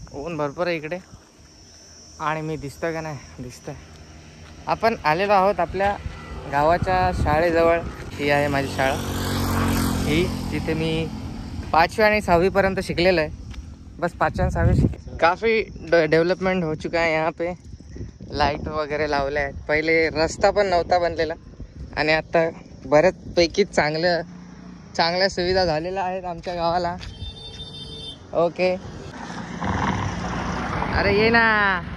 ऊन भरपूर आहे इकडे. आणि मी दिसतोय का नाही? दिसतोय. आपण आलेलो आहोत आपल्या गावाच्या शाळेजवळ. ही आहे माझी शाळा. ही जिथे मी 5वी आणि 6वीपर्यंत शिकलेलं आहे. बस 5वी आणि 6वी काफ़ी डेवलपमेंट हो चुका है यहाँ पे. लाईट वगैरे लावल्या आहेत. पहिले रस्ता पण नव्हता बनलेला आणि आता बऱ्याचपैकी चांगल्या सुविधा झालेल्या आहेत आमच्या गावाला. ओके. अरे ये ना.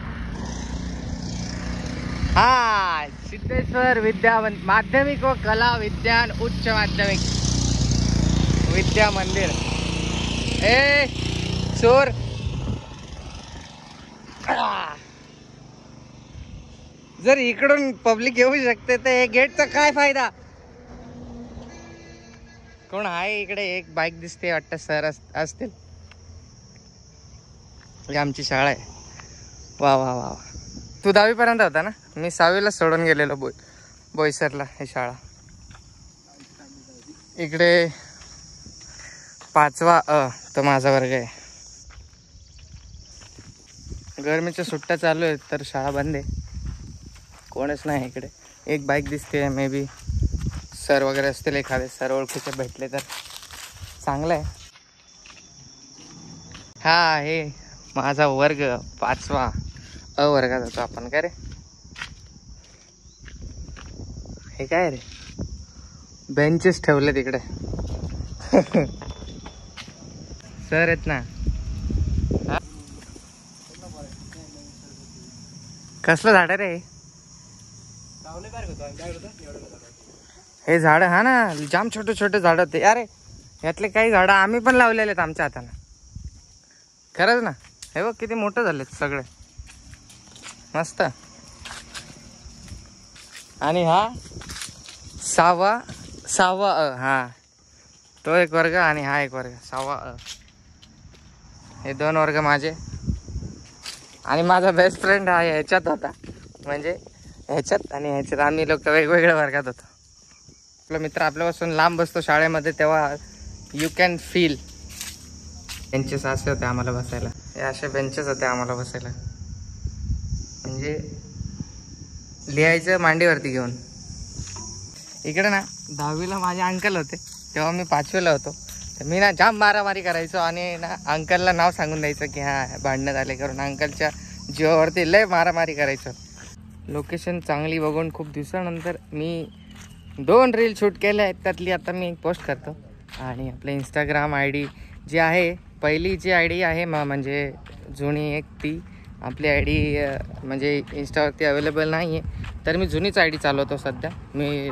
हा, सिद्धेश्वर माध्यमिक व कला विज्ञान उच्च माध्यमिक विद्या मंदिर. ए चोर. जर इकडून पब्लिक येऊ शकते तर हे गेटचा काय फायदा? कोण आहे इकडे? एक बाईक दिसते वाटतं. सर असतील. ही आमची शाळा आहे. वा वा वा. तू 10वीपर्यंत होता ना? मी 6वीला सोडून गेलेलो बोईसरला ही शाळा. इकडे 5वा तो माझा वर्ग आहे. गरमीच्या सुट्ट्या चालू आहेत तर शाळा बंद आहे. कोणच नाही इकडे. एक बाईक दिसते. मे बी सर वगैरे असतील. एखादे सर ओळखीचे भेटले तर चांगलं आहे. हा, हे माझा वर्ग 5वा अ वर्गात होतो आपण. काय रे हे? काय रे? बेंचेस ठेवले तिकडे. सर आहेत ना. कसलं झाड रे हे? झाड हा ना, जाम छोटे छोटे झाड होते. अरे यातले काही झाडं आम्ही पण लावलेले आहेत आमच्या हाताने. खरंच ना. हे बघ किती मोठे झालेत सगळे. मस्त. आणि हा 6वा अ. हा, तो एक वर्ग आणि हा एक वर्ग 6वा अ. हे 2 वर्ग माझे. आणि माझा बेस्ट फ्रेंड हा ह्याच्यात होता. म्हणजे ह्याच्यात आणि ह्याच्यात आम्ही लोक वेगवेगळ्या वर्गात होतो. आपला मित्र आपल्यापासून लांब बसतो शाळेमध्ये तेव्हा यू कॅन फील. बेंचेस असे होते आम्हाला बसायला. हे असे बेंचेस होते आम्हाला बसायला. म्हणजे लिहायचं मांडीवरती घेऊन. इकडे ना 10वीला माझे अंकल होते. तेव्हा मी 5वीला होतो. तर मी ना जाम मारामारी करायचो आणि ना अंकलला नाव सांगून द्यायचं की हां भांडणं झाले करून. अंकलच्या जीवावरती लय मारामारी करायचो. लोकेशन चांगली बघून खूप दिवसानंतर मी 2 रील शूट केल्या आहेत. त्यातली आता मी एक पोस्ट करतो. आणि आपलं इंस्टाग्राम ID जी आहे, पहिली जी ID आहे म्हणजे जुनी एक, ती आपली ID म्हणजे इंस्टावरती अवेलेबल नाही आहे. तर मी जुनीच ID चालवतो सध्या. मी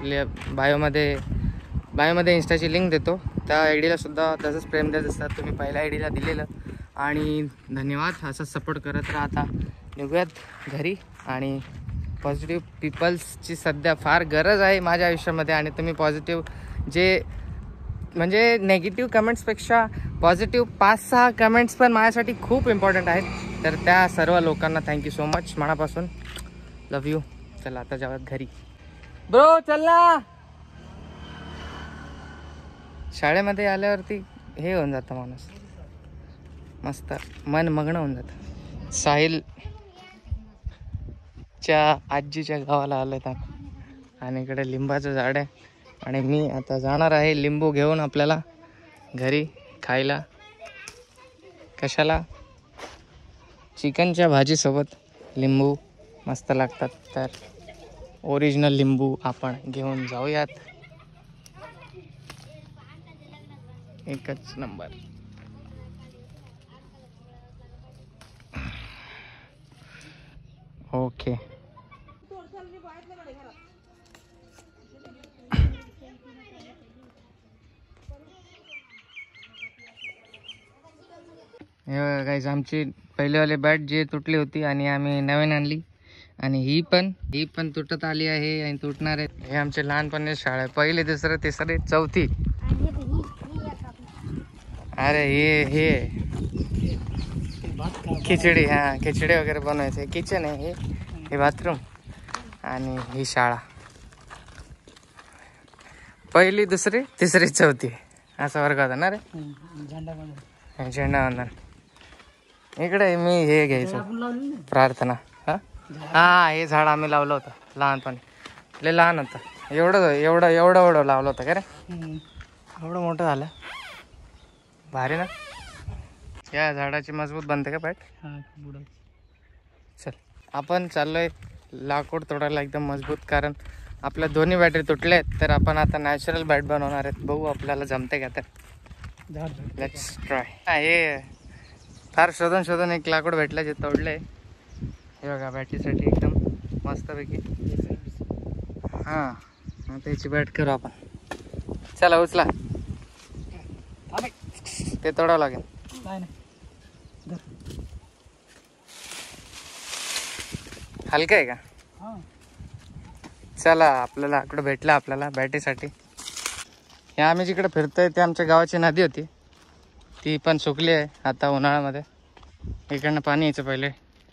बायोमध्ये इंस्टाची लिंक देतो. त्या IDला सुद्धा तसंच प्रेम देत असतात. तुम्ही पहिल्या IDला दिलेलं. आणि धन्यवाद. असं सपोर्ट करत राहा. आता निघूयात घरी. आणि पॉझिटिव्ह पीपल्सची सध्या फार गरज आहे माझ्या आयुष्यामध्ये. आणि तुम्ही पॉझिटिव्ह जे म्हणजे नेगेटिव्ह कमेंट्सपेक्षा पॉझिटिव्ह 5-6 कमेंट्स पण माझ्यासाठी खूप इम्पॉर्टंट आहेत. तर त्या सर्व लोकांना थँक्यू सो मच मनापासून. Love you. चला आता जाऊयात घरी. ब्रो चल ना. शाळेमध्ये आल्यावरती हे होऊन जातं माणूस. मस्त मन मग्न होऊन जातं. साहिलच्या आजीच्या गावाला आलं तर. आणि इकडे लिंबाचं झाड आहे. आणि मी आता जाणार आहे लिंबू घेऊन आपल्याला घरी खायला. कशाला? चिकनच्या भाजीसोबत लिंबू मस्त लागतात. तर ओरिजिनल लिंबू आपण घेऊन जाऊयात. एकच नंबर. ओके. हे गाईज आमची पहिलेवाली बॅट जी तुटली होती आणि आम्ही नवीन आणली. आणि ही पण तुटत आली आहे आणि तुटणार आहे. हे आमचे लहानपणी शाळा आहे. 1ली 2री 3री 4थी. अरे हे खिचडी. हां खिचडी वगैरे बनवायचं. किचन आहे हे बाथरूम. आणि ही शाळा 1ली 2री 3री 4थी असा वर्ग होता ना रे. झेंडावंदन. इकडे मी हे घ्यायचं प्रार्थना. हा हे झाड आम्ही लावलं होतं लहानपणी, लय लहान होतं, एवढं एवढं एवढं एवढं लावलं होतं का रे, एवढं मोठं झालं, भारी ना. या झाडाची मजबूत बनते का बॅट. चल आपण चाललोय लाकूड तोडायला एकदम मजबूत, कारण आपल्या दोन्ही बॅटरी तुटले आहेत, तर आपण आता नॅचरल बॅट बनवणार आहेत. बघू आपल्याला जमते का, तर लेट्स ट्राय. हे फार शोधून शोधून एक लाकूड भेटलं जे तोडलंय. हे बघा बॅटरीसाठी एकदम मस्तपैकी. हां आता याची बॅट करू आपण. चला उचला, ते तोडावं लागेल. हलकं आहे का. चला आपल्याला लाकूड भेटलं आपल्याला बॅटरीसाठी. हे आम्ही जिकडे फिरतोय ते आमच्या गावाची नदी होती, ती पण सुकली आहे आता उन्हाळ्यामध्ये. इकडनं पाणी यायचं पहिले.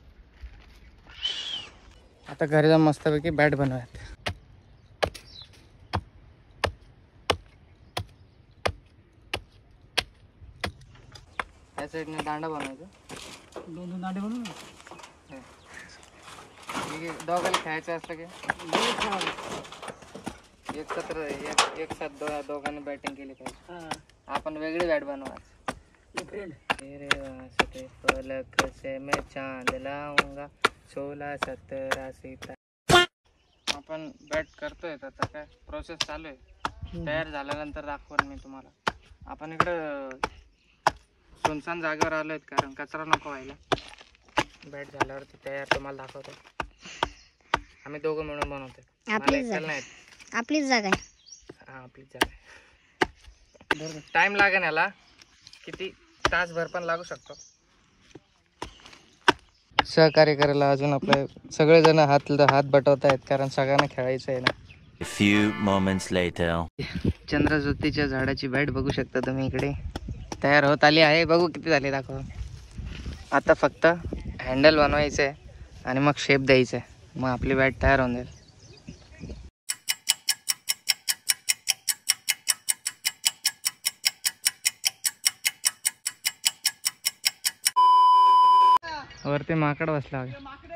आता घरी जाऊन मस्तपैकी बॅट बनवूयात. या साईडने दांडा बनवायचा, दोन दांडे बनवून दोघाला खेळायचं असलं की एकत्र एक साथ दोघांनी बॅटिंग केली पाहिजे. आपण वेगळी बॅट बनवायची. तेरे वास्ते फलक से मैं चांद लाऊंगा 16 17 सितारे. आपण बॅट करतोय आता, काय प्रोसेस चालू आहे. तयार झाल्यानंतर दाखवेन मी तुम्हाला. आपण इकडं सुनसान जागेवर आलो आहेत, कारण कचरा नको व्हायला. बॅट झाल्यावरती तयार तुम्हाला दाखवतो. आम्ही दोघं मिळून बनवतो. आपलीच जागा आहे. हा आपलीच जागा आहे. टाइम लागेल याला, किती तासभर पण लागू शकतो. सहकार्य करायला अजून आपले सगळेजण हात बटवत आहेत, कारण सगळ्यांना खेळायचं आहे ना. A few moments later. चंद्रज्योतीच्या झाडाची बॅट बघू शकता तुम्ही, इकडे तयार होत आली आहे. बघू किती झाले दाखव. आता फक्त हँडल बनवायचं आहे आणि मग शेप द्यायचं आहे, मग आपली बॅट तयार होऊन जाईल. वरती माकड बसला आहे.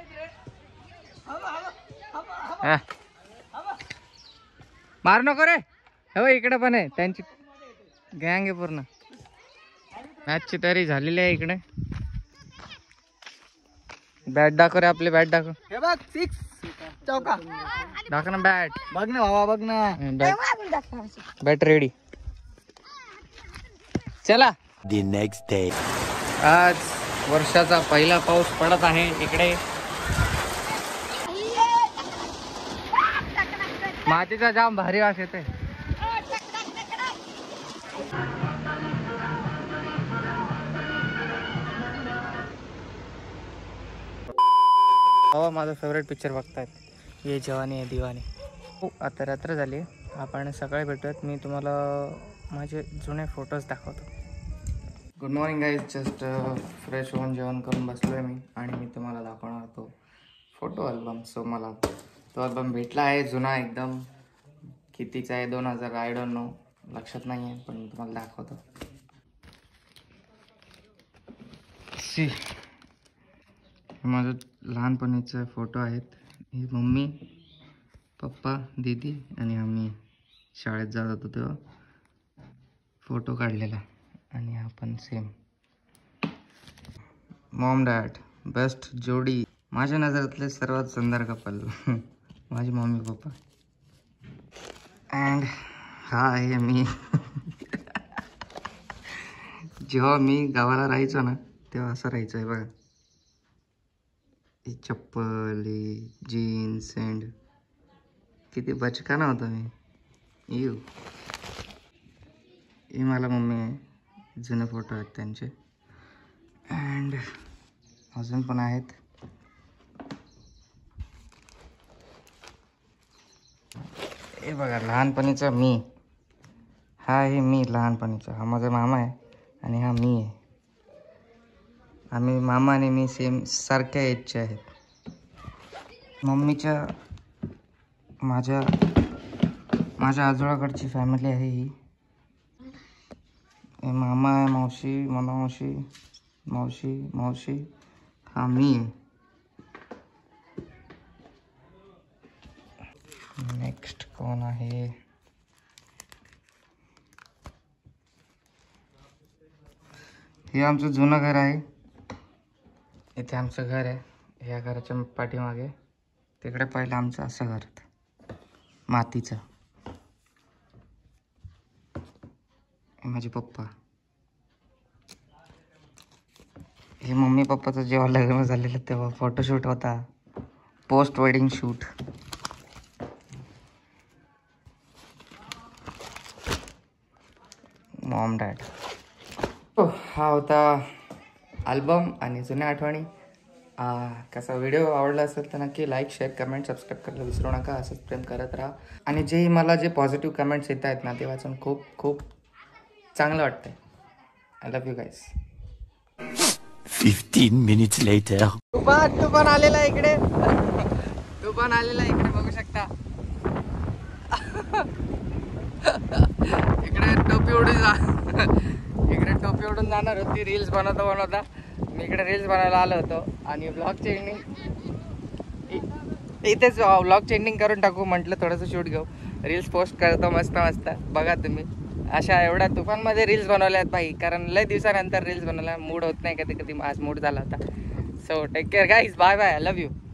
मार नको रे. हो इकडे पण आहे, त्यांची गँग आहे पूर्ण. मॅचची तयारी झालेली आहे. इकडे बॅट दाखव रे, आपली बॅट दाखव. हे बघ 6 चौका दाखव ना. बॅट बघ ना भावा, बघ ना. Bat ready. चला. The next day. आज वर्षाचा पहिला पाऊस पडत आहे इकडे. मातीचा जाम भारी वास येते. हो माझा फेवरेट पिक्चर बघतायत, ये जवानी है दीवानी. हो आता रात्र झाली, आपण सकाळी भेटूयात. मी तुम्हाला माझे जुने फोटोज दाखवतो. Good morning guys. Just fresh होऊन जेवण करून बसलो आहे मी, आणि मी तुम्हाला दाखवणार तो फोटो अल्बम. सो मला तो अल्बम भेटला आहे, जुना एकदम. कितीचा आहे, 2000 आय डोंट नो, लक्षात नाही आहे, पण तुम्हाला दाखवतो. सी माझं लहानपणीचे फोटो आहेत. ही मम्मी, पप्पा, दीदी आणि आम्ही शाळेत जात होतो तेव्हा फोटो काढलेला. आणि आपण सेम मॉम डॅड बेस्ट जोडी. माझ्या नजरातले सर्वात सुंदर कपल माझी मम्मी पप्पा. अँड हा आहे मी. जेव्हा मी गावाला राहायचो ना, तेव्हा असं राहायचं आहे बघा. ही चप्पल, ही जीन्स, अँड किती बचकाना होता मी. ही मला मम्मी आहे. जुने फोटो आहेत त्यांचे. अँड अजून पण आहेत. हे बघा लहानपणीचा मी. हा आहे मी लहानपणीचा. हा माझा मामा आहे आणि हा मी आहे. आम्ही मामा आणि मी सेम सारख्या एजचे आहेत. मम्मीच्या माझ्या आजोळाकडची फॅमिली आहे ही. मामा आहे, मावशी, मामा, मावशी, मावशी मावशी हा मी. नेक्स्ट कोण आहे? हे आमचं जुनं घर आहे. इथे आमचं घर आहे. ह्या घराच्या पाठीमागे तिकडे पहिलं आमचं असं घर होतं मातीचं. माझे पप्पा. हे मम्मी पप्पाचं जेव्हा लग्न झालेलं तेव्हा फोटोशूट होता. Post wedding shoot. Mom dad. हा होता अल्बम आणि जुन्या आठवणी. कसा व्हिडिओ आवडला असेल तर नक्की लाईक शेअर कमेंट सबस्क्राईब करायला विसरू नका. असंच प्रेम करत राहा. आणि जे मला जे पॉझिटिव्ह कमेंट्स येत आहेत ना ते वाचून खूप खूप चांगलं वाटतंय. I love you guys. 15 minutes later. तू पण आलेला इकडे. तू पण आलेला इकडे बघू शकता. इकडे टोपी उडून इकडे टोपी उडून जाणार होती. रील्स बनवता मी इकडे रील्स बनवायला आलो होतो. आणि व्लॉगची एंडिंग इथेच व्लॉगची एंडिंग करून टाकू म्हटलं. थोडंसं शूट घेऊ. रील्स पोस्ट करतो मस्त मस्त. बघा तुम्ही अशा एवढ्या तुफानमध्ये रील्स बनवल्या आहेत भाई. कारण लय दिवसानंतर रील्स बनवल्या. मूड होत नाही कधी कधी. आज मूड झाला होता. So take care guys. Bye bye. Love you.